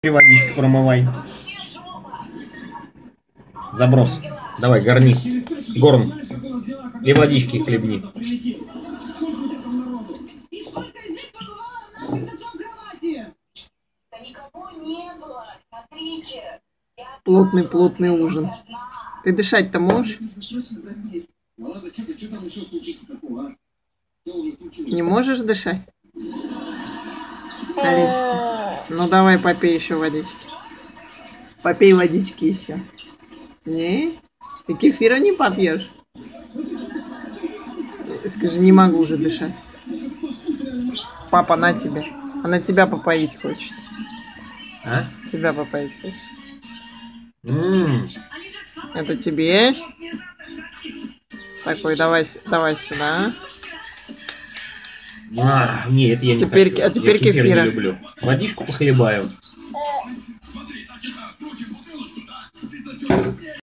И водичку промывай. Заброс. Давай, горни. Горн. И водички хлебни. Плотный ужин. Ты дышать-то можешь? Не можешь дышать? Алиса, ну давай попей еще водички. Попей водички еще. Не? Ты кефира не попьешь? Скажи, не могу уже дышать. Папа, на тебе. Она тебя попоить хочет. А? Тебя попоить хочет. Это тебе? Такой, давай сюда. Нет, я не теперь, хочу. А теперь я кефир кефира. не люблю. Водичку похлебаю.